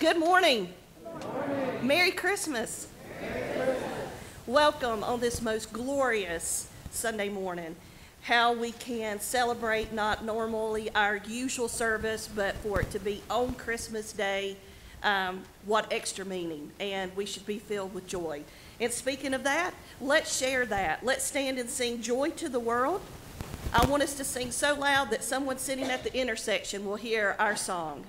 Good morning. Merry Christmas. Welcome on this most glorious Sunday morning. How we can celebrate not normally our usual service, but for it to be on Christmas Day, what extra meaning, and we should be filled with joy. And speaking of that, let's share that. Let's stand and sing Joy to the World. I want us to sing so loud that someone sitting at the intersection will hear our song.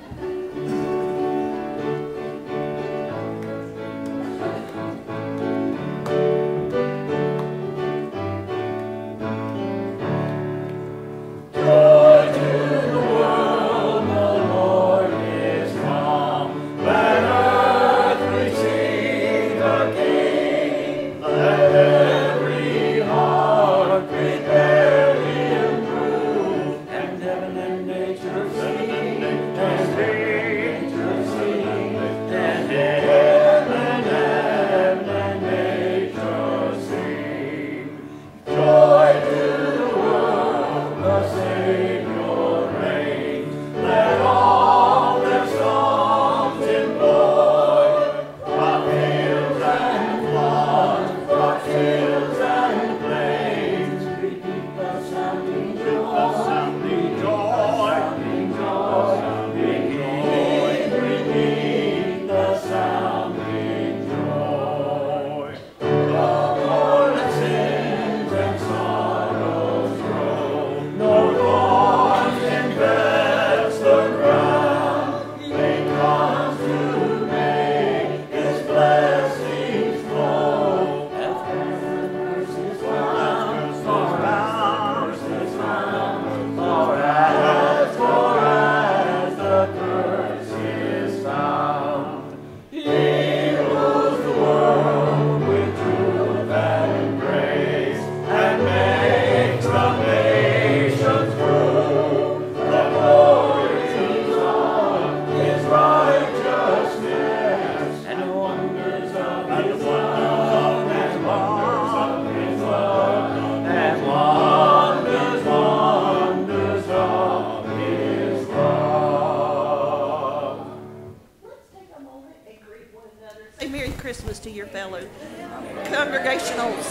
Christmas to your fellow congregationals.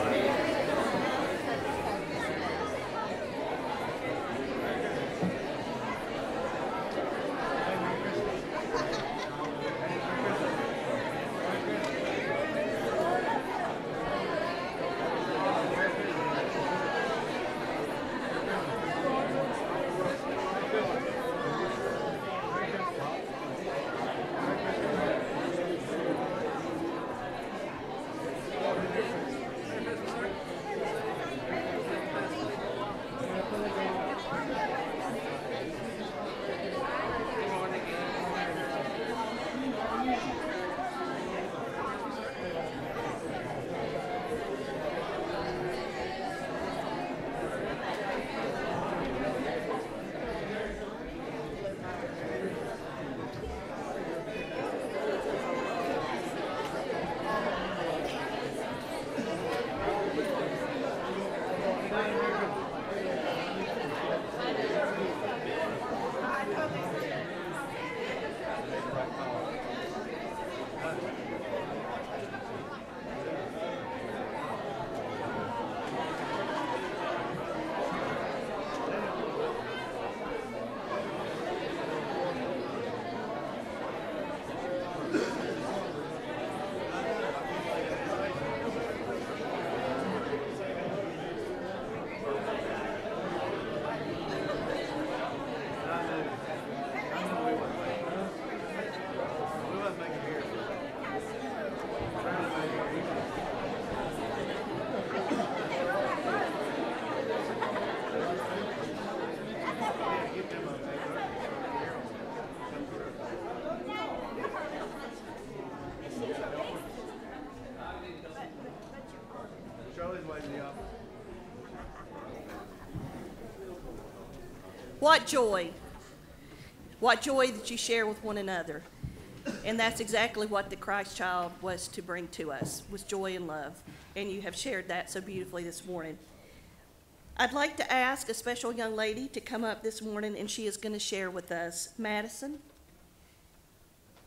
What joy. What joy that you share with one another. And that's exactly what the Christ child was to bring to us, was joy and love. And you have shared that so beautifully this morning. I'd like to ask a special young lady to come up this morning, and she is going to share with us. Madison.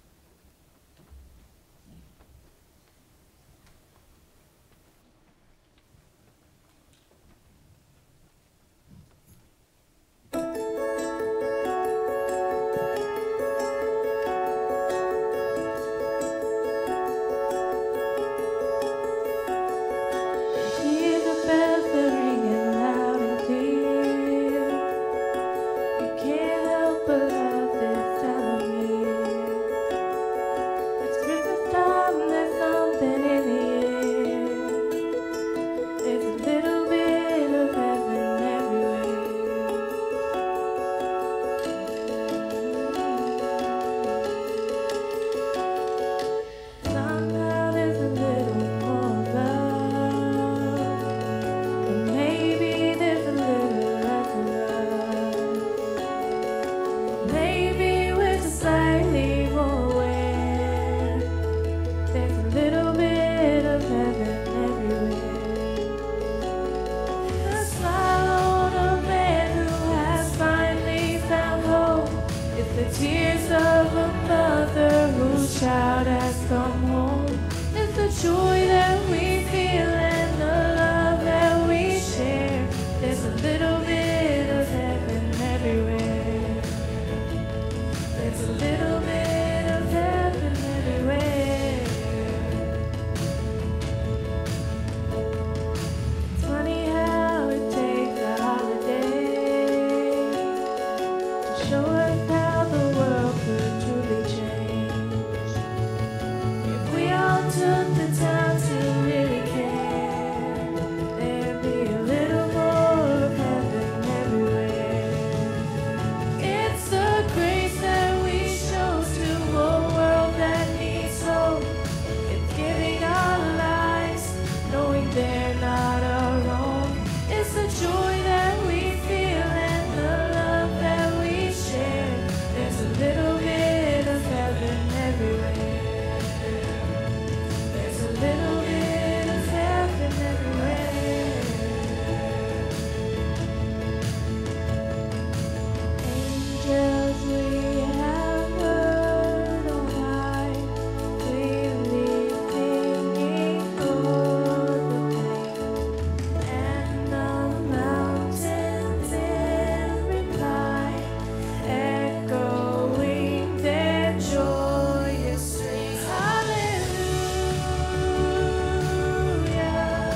The tears of a mother whose child has come home. It's the joy that we feel and the love that we share. There's a little bit of heaven everywhere. There's a little bit of heaven everywhere. It's funny how it takes a holiday to show us how the world could truly change. If we all took the time to really care, there'd be a little more of heaven everywhere. It's the grace that we show to a world that needs hope. It's giving our lives, knowing they're not our own. It's the joy that we feel and the love that we share. There's a little bit of heaven everywhere. There's a little bit of heaven everywhere. Angels we have heard on high, clearly singing o'er the plain, and the mountains in reply, echoing their joyous strains. Hallelujah,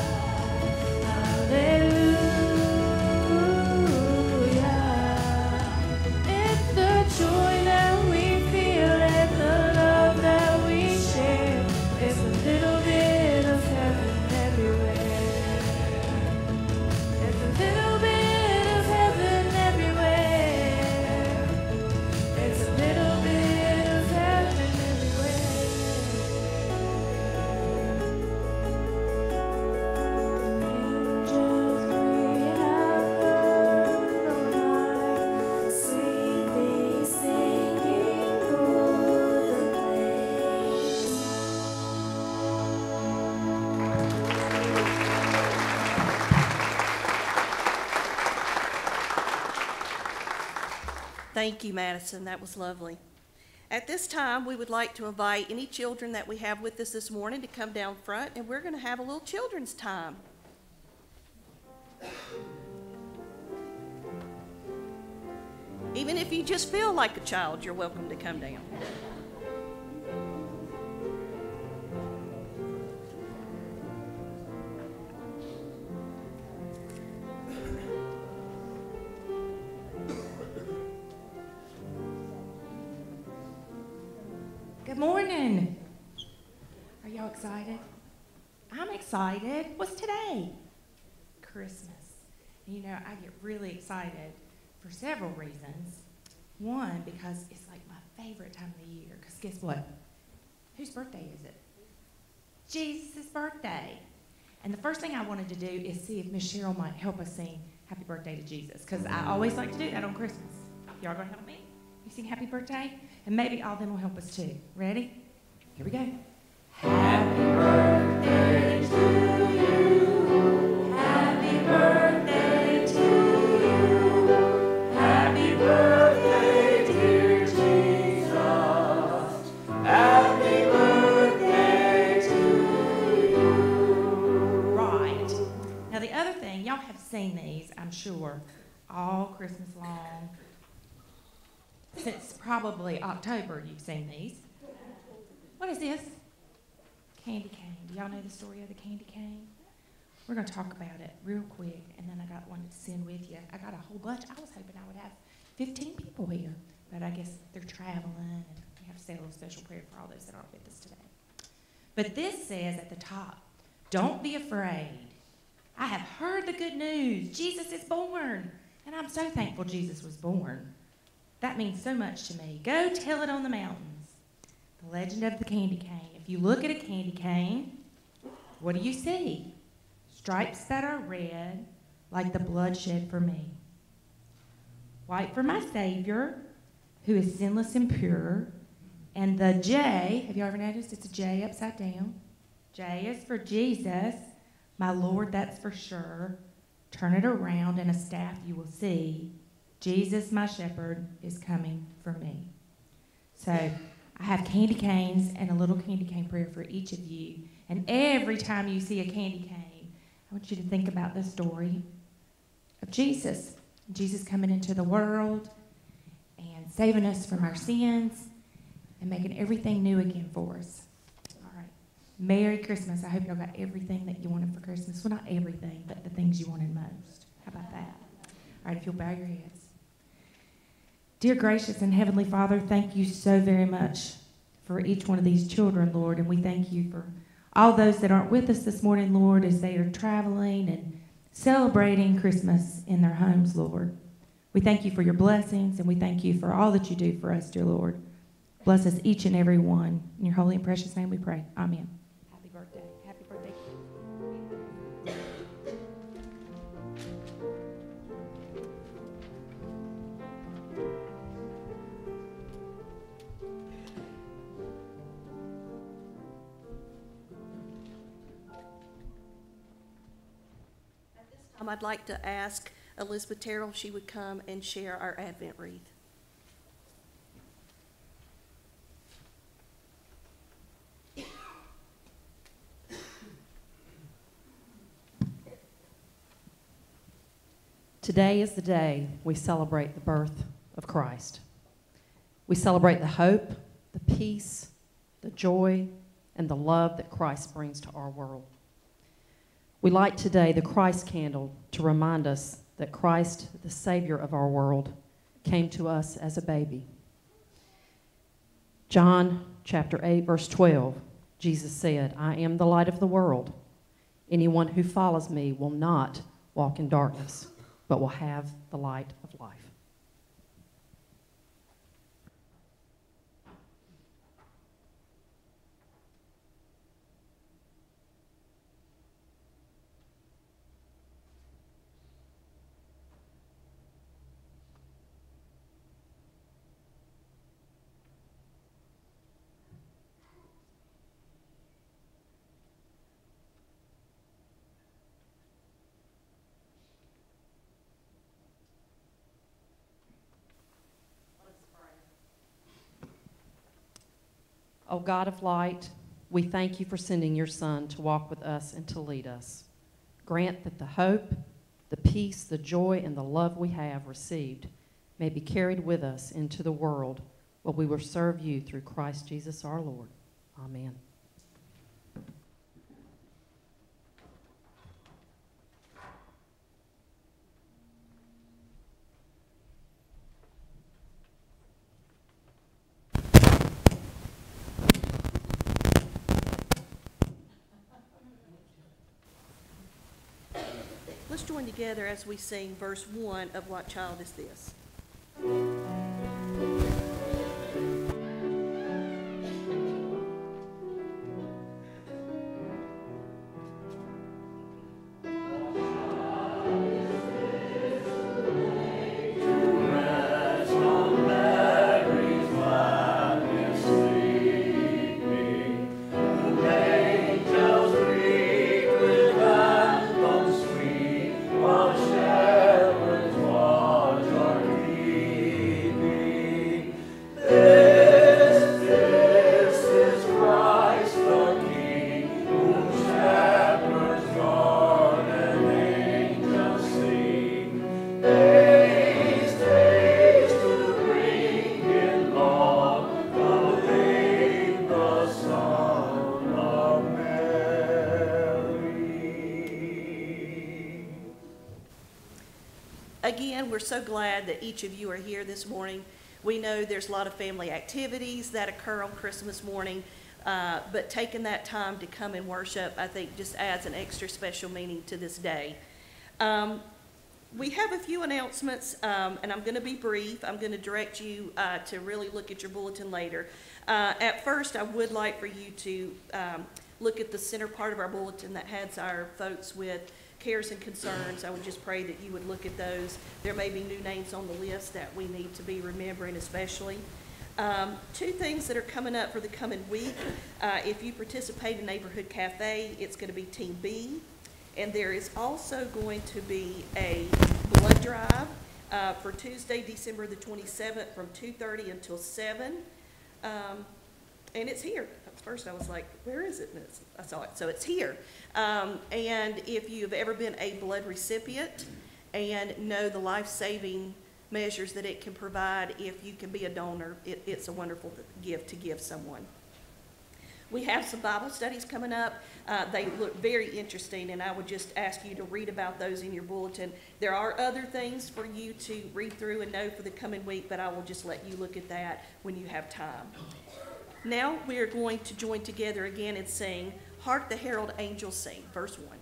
hallelujah. It's the joy that we feel and the love that we share. There's a little bit of heaven everywhere. There's a little bit of heaven everywhere. There's a little bit of heaven everywhere. Angels we have heard on high, sweetly singing o'er the plains. Thank you, Madison. That was lovely. At this time, we would like to invite any children that we have with us this morning to come down front, and we're going to have a little children's time. Even if you just feel like a child, you're welcome to come down. Good morning. Are y'all excited? I'm excited. What's today? Christmas. You know, I get really excited for several reasons. One, because it's like my favorite time of the year. Because guess what? Whose birthday is it? Jesus' birthday. And the first thing I wanted to do is see if Miss Cheryl might help us sing Happy Birthday to Jesus. Because I always like to do that on Christmas. Y'all gonna help me? You sing Happy Birthday? And maybe all them will help us too. Ready? Here we go. Happy birthday to you. Happy birthday to you. Happy birthday, dear Jesus. Happy birthday to you. Right. Now the other thing, y'all have seen these, I'm sure, all Christmas long. Since probably October, you've seen these. What is this? Candy cane. Do y'all know the story of the candy cane? We're going to talk about it real quick, and then I got one to send with you. I got a whole bunch. I was hoping I would have 15 people here, but I guess they're traveling, and we have to say a little special prayer for all those that aren't with us today. But this says at the top, don't be afraid. I have heard the good news. Jesus is born, and I'm so thankful Jesus was born. That means so much to me. Go tell it on the mountains. The legend of the candy cane. If you look at a candy cane, what do you see? Stripes that are red, like the blood shed for me. White for my Savior, who is sinless and pure. And the J, have you ever noticed it's a J upside down? J is for Jesus, my Lord, that's for sure. Turn it around and a staff you will see. Jesus, my shepherd, is coming for me. So I have candy canes and a little candy cane prayer for each of you. And every time you see a candy cane, I want you to think about the story of Jesus. Jesus coming into the world and saving us from our sins and making everything new again for us. All right. Merry Christmas. I hope y'all got everything that you wanted for Christmas. Well, not everything, but the things you wanted most. How about that? All right, if you'll bow your heads. Dear gracious and heavenly Father, thank you so very much for each one of these children, Lord, and we thank you for all those that aren't with us this morning, Lord, as they are traveling and celebrating Christmas in their homes, Lord. We thank you for your blessings, and we thank you for all that you do for us, dear Lord. Bless us each and every one. In your holy and precious name we pray. Amen. Happy birthday. Happy birthday. I'd like to ask Elizabeth Terrell if she would come and share our Advent wreath. Today is the day we celebrate the birth of Christ. We celebrate the hope, the peace, the joy, and the love that Christ brings to our world. We light today the Christ candle to remind us that Christ, the Savior of our world, came to us as a baby. John chapter 8, verse 12, Jesus said, "I am the light of the world. Anyone who follows me will not walk in darkness, but will have the light of life." O God of light, we thank you for sending your Son to walk with us and to lead us. Grant that the hope, the peace, the joy, and the love we have received may be carried with us into the world where we will serve you through Christ Jesus our Lord. Amen. Let's join together as we sing verse 1 of What Child Is This? Again, we're so glad that each of you are here this morning. We know there's a lot of family activities that occur on Christmas morning, but taking that time to come and worship, I think, just adds an extra special meaning to this day. We have a few announcements, and I'm going to be brief. I'm going to direct you to really look at your bulletin later. At first, I would like for you to look at the center part of our bulletin that has our folks with cares and concerns. I would just pray that you would look at those. There may be new names on the list that we need to be remembering especially. Two things that are coming up for the coming week. If you participate in Neighborhood Cafe, it's going to be Team B. And there is also going to be a blood drive for Tuesday, December the 27th from 2:30 until 7. And it's here. At first I was like, where is it? And I saw it, so it's here. And if you've ever been a blood recipient and know the life-saving measures that it can provide, if you can be a donor, it's a wonderful gift to give someone. We have some Bible studies coming up. They look very interesting, and I would just ask you to read about those in your bulletin. There are other things for you to read through and know for the coming week, but I will just let you look at that when you have time. Now we are going to join together again and sing, "Hark the Herald Angels Sing," verse 1.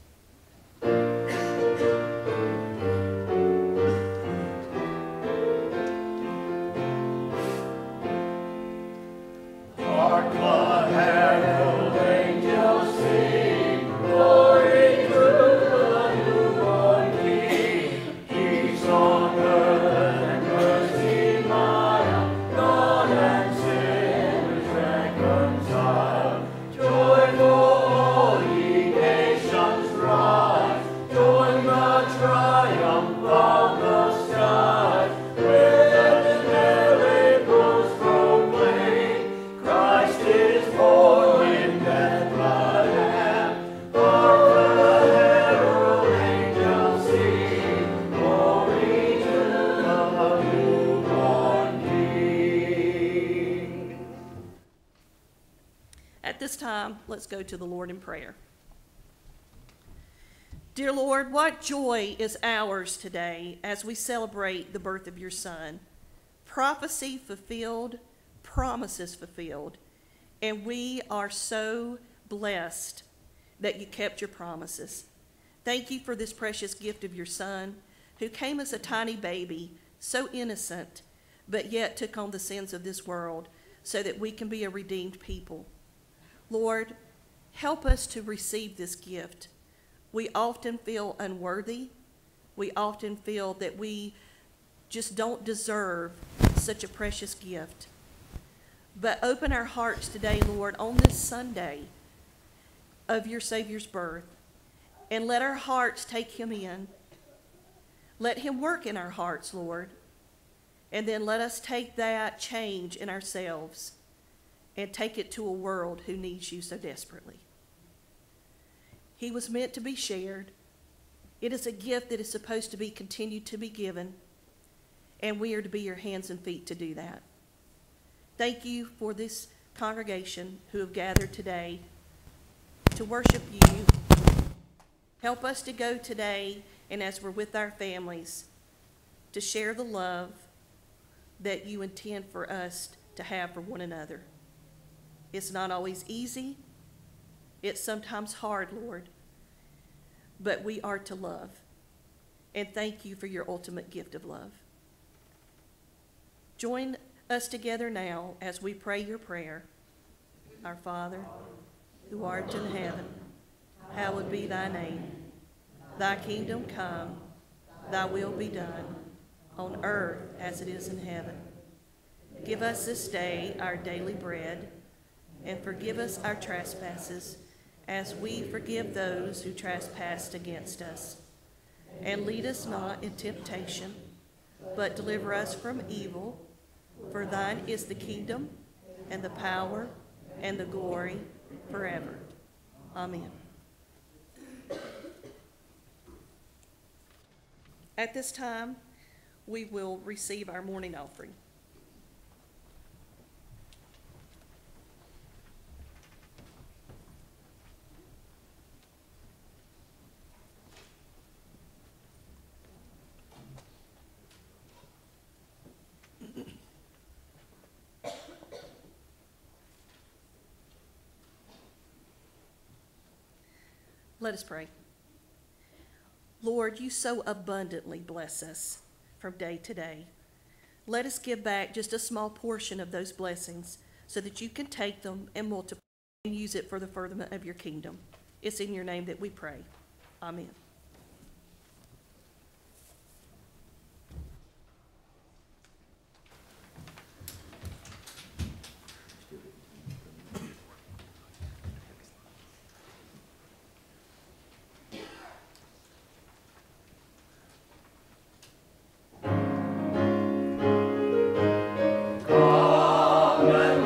At this time, let's go to the Lord in prayer. Dear Lord, what joy is ours today as we celebrate the birth of your Son. Prophecy fulfilled, promises fulfilled, and we are so blessed that you kept your promises. Thank you for this precious gift of your Son, who came as a tiny baby, so innocent, but yet took on the sins of this world so that we can be a redeemed people. Lord, help us to receive this gift. We often feel unworthy. We often feel that we just don't deserve such a precious gift. But open our hearts today, Lord, on this Sunday of your Savior's birth, and let our hearts take him in. Let him work in our hearts, Lord, and then let us take that change in ourselves and take it to a world who needs you so desperately. He was meant to be shared. It is a gift that is supposed to be continued to be given, and we are to be your hands and feet to do that. Thank you for this congregation who have gathered today to worship you. Help us to go today, and as we're with our families, to share the love that you intend for us to have for one another. It's not always easy. It's sometimes hard, Lord. But we are to love. And thank you for your ultimate gift of love. Join us together now as we pray your prayer. Our Father, who art in heaven, hallowed be thy name. Thy kingdom come, thy will be done, on earth as it is in heaven. Give us this day our daily bread, and forgive us our trespasses, as we forgive those who trespass against us. And lead us not in temptation, but deliver us from evil. For thine is the kingdom, and the power, and the glory, forever. Amen. At this time, we will receive our morning offering. Let us pray. Lord, you so abundantly bless us from day to day. Let us give back just a small portion of those blessings so that you can take them and multiply and use it for the furtherance of your kingdom. It's in your name that we pray. Amen. Amen.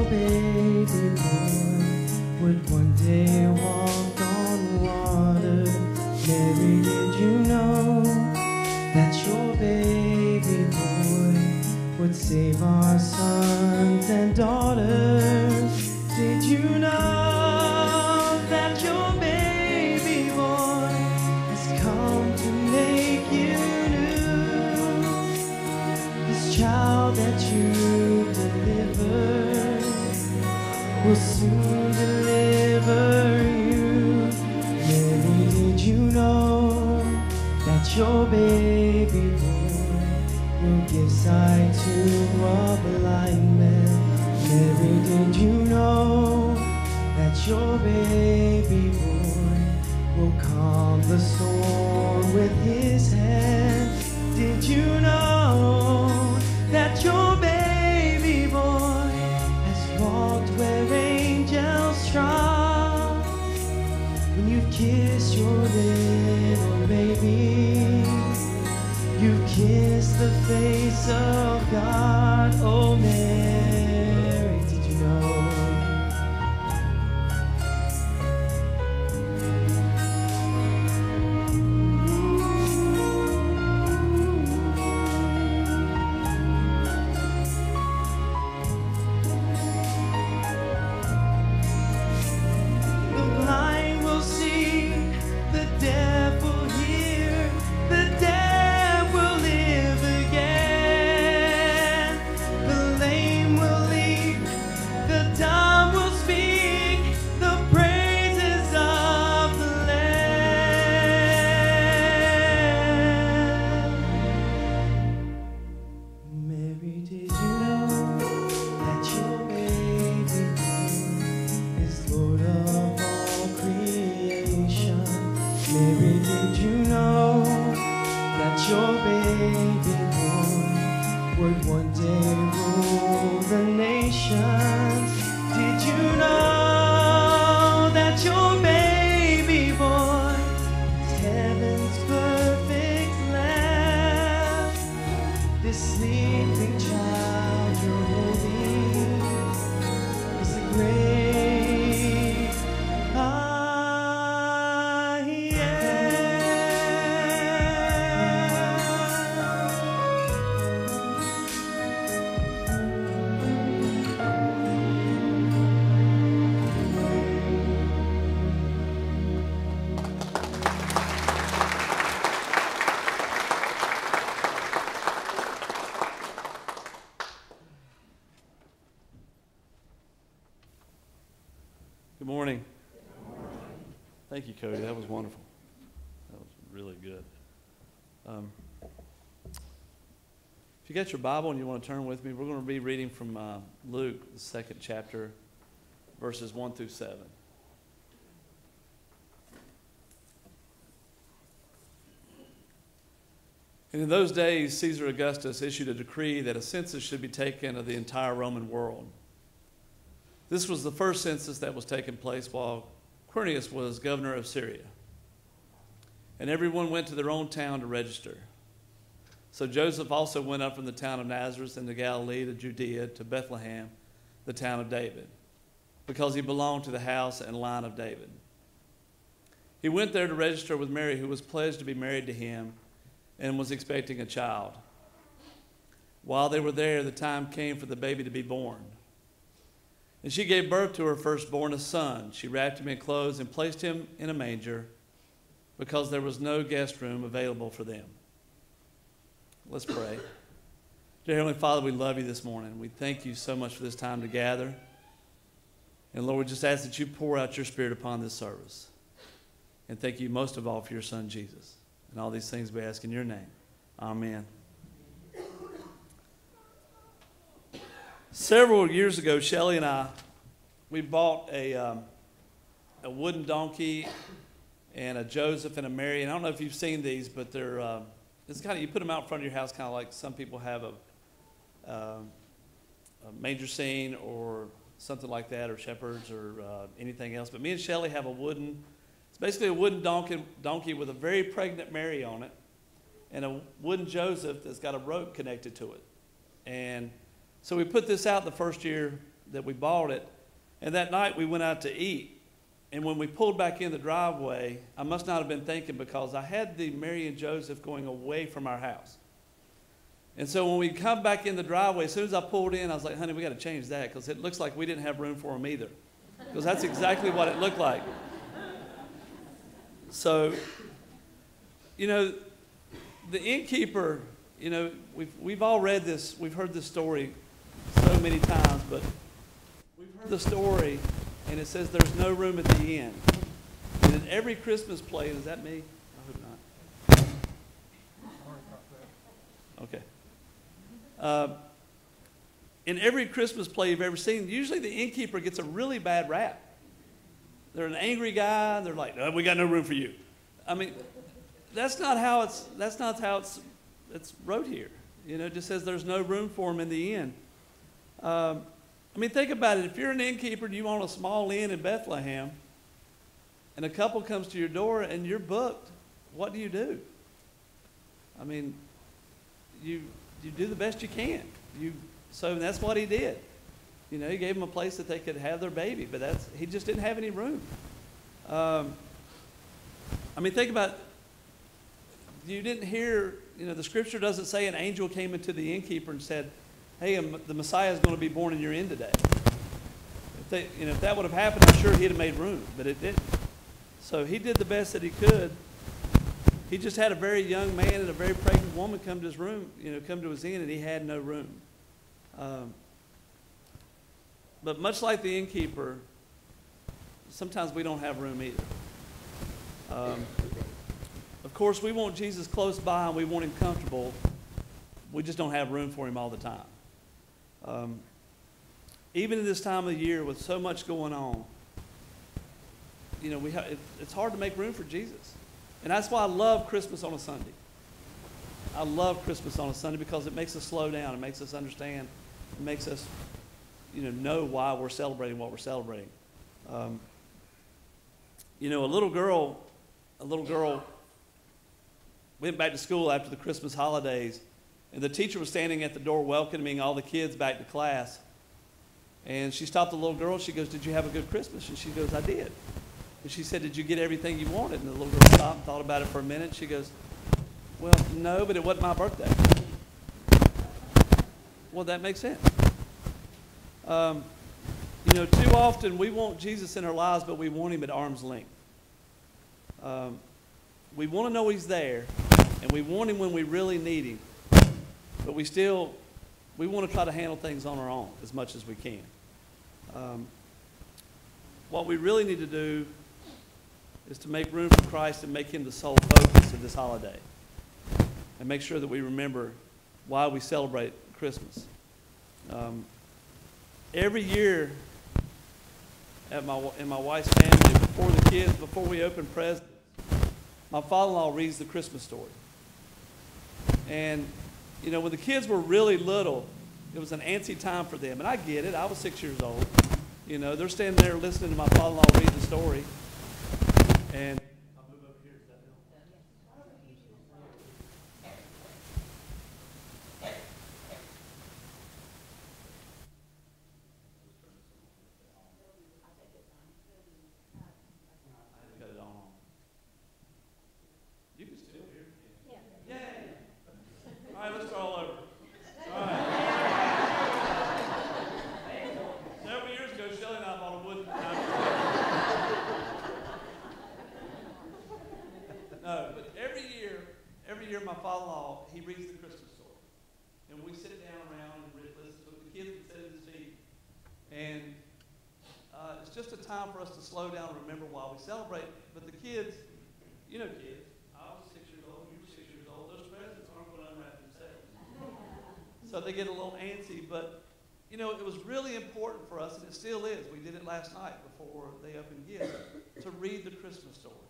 baby boy would one day walk on water. Mary, did you know that your baby boy would save our sons and daughters? Did you know that your baby boy has come to make you new? This child that you delivered will soon deliver you. Mary, did you know that your baby boy will give sight to a blind man? Mary, did you know that your baby boy will calm the storm with his hand? Did you know that your baby boy has walked where angels trod? When you've kissed your little baby, you've kissed the face of God. Oh, Mary, did you know? The blind will see, the deaf will hear, the dead will live again. The lame will leap, the dumb will speak, the praises of the Lamb. Mary, did you know that your baby boy is Lord of all creation? Mary, did you know that your baby boy would one day rule the nations? Did you know that your baby boy is heaven's perfect lamb? This sleeping child you're holding is the great I am. Good morning. Thank you, Cody. That was wonderful. That was really good. If you got your Bible and you want to turn with me, we're going to be reading from Luke, the 2nd chapter, verses 1 through 7. And in those days, Caesar Augustus issued a decree that a census should be taken of the entire Roman world. This was the first census that was taking place while Quirinius was governor of Syria. And everyone went to their own town to register. So Joseph also went up from the town of Nazareth into Galilee to Judea to Bethlehem, the town of David, because he belonged to the house and line of David. He went there to register with Mary, who was pledged to be married to him and was expecting a child. While they were there, the time came for the baby to be born. And she gave birth to her firstborn, a son. She wrapped him in clothes and placed him in a manger because there was no guest room available for them. Let's pray. Dear Heavenly Father, we love you this morning. We thank you so much for this time to gather. And Lord, we just ask that you pour out your Spirit upon this service. And thank you most of all for your Son, Jesus. And all these things we ask in your name. Amen. Several years ago, Shelley and I, we bought a wooden donkey and a Joseph and a Mary. And I don't know if you've seen these, but they're it's kind of, you put them out in front of your house, kind of like some people have a manger scene or something like that, or shepherds or anything else. But me and Shelley have a wooden, it's basically a wooden donkey with a very pregnant Mary on it, and a wooden Joseph that's got a rope connected to it. And so we put this out the first year that we bought it. And that night we went out to eat. And when we pulled back in the driveway, I must not have been thinking, because I had the Mary and Joseph going away from our house. And so when we come back in the driveway, as soon as I pulled in, I was like, honey, we got to change that, because it looks like we didn't have room for them either. Because that's exactly what it looked like. So, you know, the innkeeper, you know, we've all read this, we've heard this story so many times, but we've heard the story, and it says there's no room at the inn. And in every Christmas play, is that me? I hope not. Okay. In every Christmas play you've ever seen, usually the innkeeper gets a really bad rap. They're an angry guy, and they're like, "Oh, we got no room for you." I mean, that's not how it's wrote here. You know, it just says there's no room for him in the inn. I mean, think about it. If you're an innkeeper and you own a small inn in Bethlehem, and a couple comes to your door and you're booked, what do you do? I mean, you do the best you can. So that's what he did. You know, he gave them a place that they could have their baby, but he just didn't have any room. I mean, think about, you didn't hear, you know, the scripture doesn't say an angel came into the innkeeper and said, hey, the Messiah is going to be born in your inn today. If that would have happened, I'm sure he'd have made room, but it didn't. So he did the best that he could. He just had a very young man and a very pregnant woman come to his room, come to his inn, and he had no room. But much like the innkeeper, sometimes we don't have room either. Of course, we want Jesus close by and we want him comfortable. We just don't have room for him all the time. Even in this time of the year with so much going on, it's hard to make room for Jesus. And that's why I love Christmas on a Sunday. I love Christmas on a Sunday because it makes us slow down. It makes us understand. It makes us, know why we're celebrating what we're celebrating. A little girl went back to school after the Christmas holidays, and the teacher was standing at the door welcoming all the kids back to class. And she stopped the little girl. She goes, "Did you have a good Christmas?" And she goes, "I did." And she said, "Did you get everything you wanted?" And the little girl stopped and thought about it for a minute. She goes, "Well, no, but it wasn't my birthday." Well, that makes sense. Too often we want Jesus in our lives, but we want him at arm's length. We want to know he's there, and we want him when we really need him. But we want to try to handle things on our own as much as we can. What we really need to do is to make room for Christ and make him the sole focus of this holiday. And make sure that we remember why we celebrate Christmas. Every year in my wife's family, before we open presents, my father-in-law reads the Christmas story. And, when the kids were really little, it was an antsy time for them. And I get it. I was 6 years old. They're standing there listening to my father-in-law read the story. And I'll move over here. Does that help? Got it on. You can still hear me. Yeah. Yay! All right, let's start all over. All right. Several years ago, Shelley and I bought a wooden. No, but every year, my father-in-law, he reads the Christmas story, and we sit down around and listen to it. The kids would sit in the seat, and it's just a time for us to slow down and remember why we celebrate. But the kids, kids. I was 6 years old. You were 6 years old. Those presents aren't going to unwrap themselves, so they get a little antsy. But it was really important for us, and it still is. We did it last night before they opened gifts to read the Christmas story.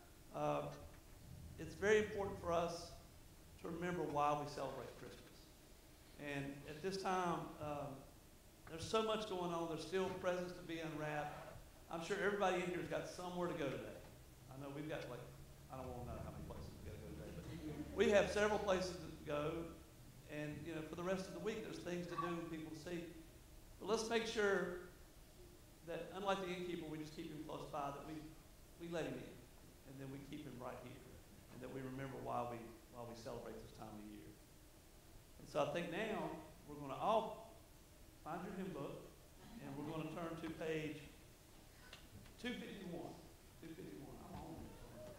It's very important for us to remember why we celebrate Christmas. And at this time, there's so much going on. There's still presents to be unwrapped. I'm sure everybody in here has got somewhere to go today. I know we've got, I don't want to know how many places we've got to go today, but we have several places to go. And, for the rest of the week, there's things to do and people to see. But let's make sure that, unlike the innkeeper, we just keep him close by, that we let him in, and then we keep him right here, and that we remember while we celebrate this time of year. And so I think now we're going to all find your hymn book, and we're going to turn to page 251. 251. I'm on it.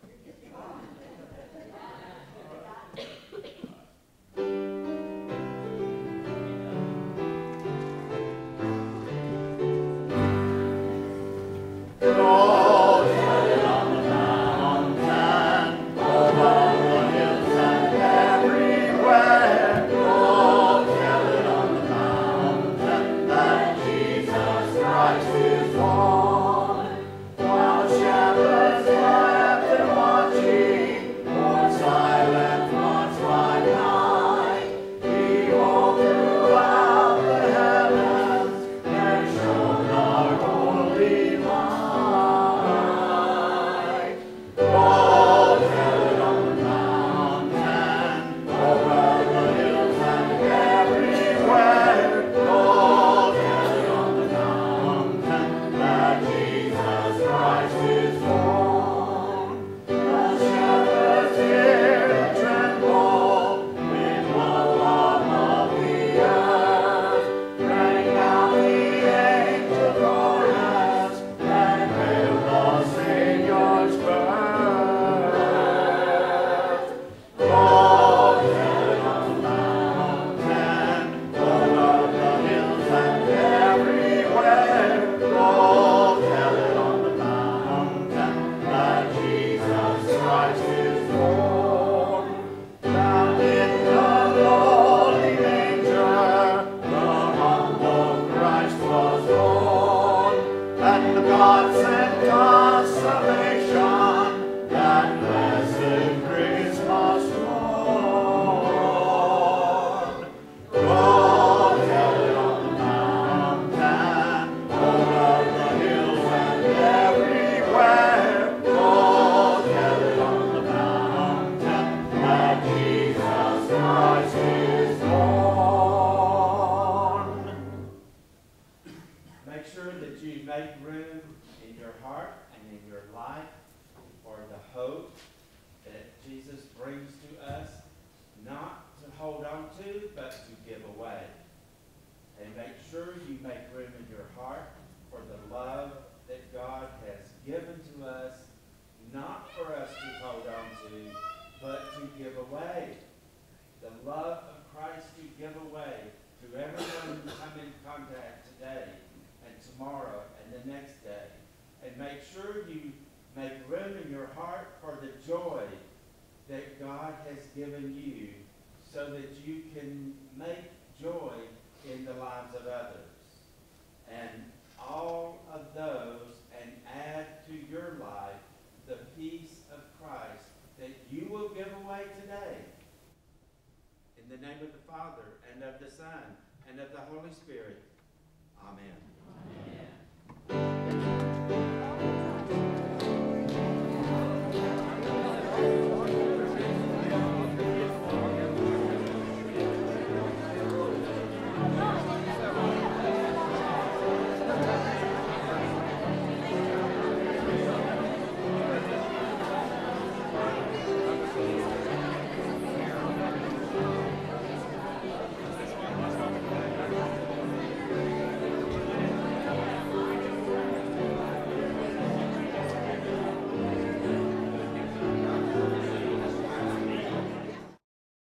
Given you so that you can make joy in the lives of others. And all of those, and add to your life the peace of Christ that you will give away today. In the name of the Father, and of the Son, and of the Holy Spirit. Amen.